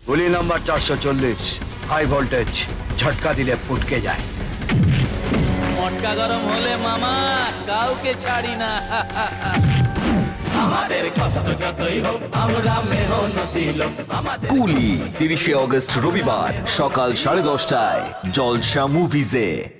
গুলি number 440, high voltage, ঝটকা দিলে ফুটকে যায়। মটকা গরম হলে মামা কাউকে ছাড়ি না। আমাদের কষ্ট যতই হোক আমরা মেহনতি লোক। কুলি 30শে অগস্ট রবিবার সকাল 10:30টায় জলসা মুভিজে।